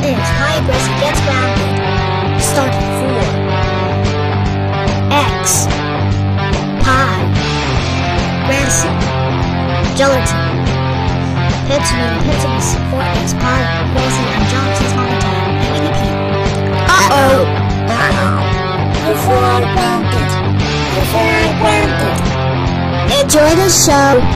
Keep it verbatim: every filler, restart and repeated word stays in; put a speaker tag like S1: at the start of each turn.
S1: is high aggressive gets grounded. Start four. X. Pi. Grassy. Gelatin. Pitsman, Pitsman's Fortnite, Pi, Grassy, and Johnson's Monotone, and Mini P. Uh-oh! Uh-oh. Before I ground it. Before I ground it. Enjoy the show.